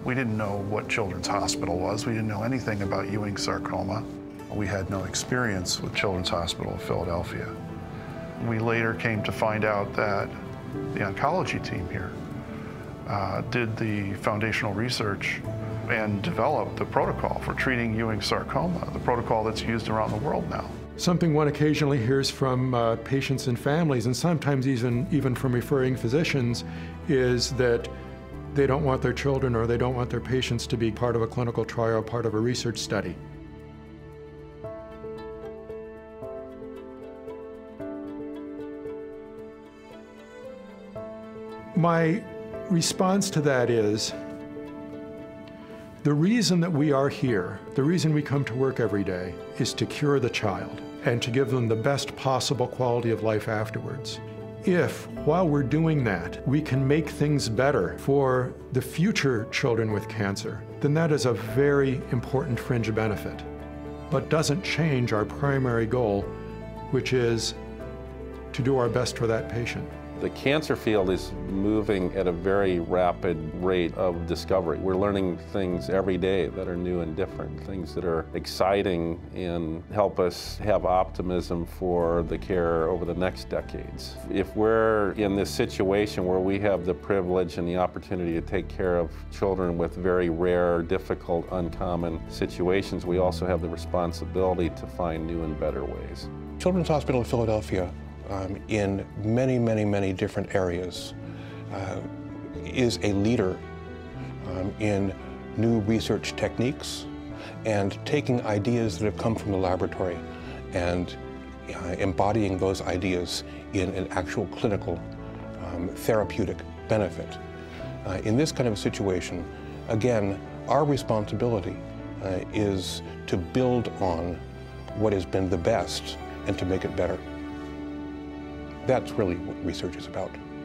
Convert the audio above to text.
We didn't know what Children's Hospital was. We didn't know anything about Ewing sarcoma. We had no experience with Children's Hospital of Philadelphia. We later came to find out that the oncology team here did the foundational research and developed the protocol for treating Ewing sarcoma, the protocol that's used around the world now. Something one occasionally hears from patients and families, and sometimes even from referring physicians, is that they don't want their children or they don't want their patients to be part of a clinical trial, part of a research study. My response to that is, the reason that we are here, the reason we come to work every day, is to cure the child and to give them the best possible quality of life afterwards. If, while we're doing that, we can make things better for the future children with cancer, then that is a very important fringe benefit, but doesn't change our primary goal, which is to do our best for that patient. The cancer field is moving at a very rapid rate of discovery. We're learning things every day that are new and different, things that are exciting and help us have optimism for the care over the next decades. If we're in this situation where we have the privilege and the opportunity to take care of children with very rare, difficult, uncommon situations, we also have the responsibility to find new and better ways. Children's Hospital of Philadelphia in many different areas is a leader in new research techniques and taking ideas that have come from the laboratory and embodying those ideas in an actual clinical therapeutic benefit. In this kind of a situation, again, our responsibility is to build on what has been the best and to make it better. That's really what research is about.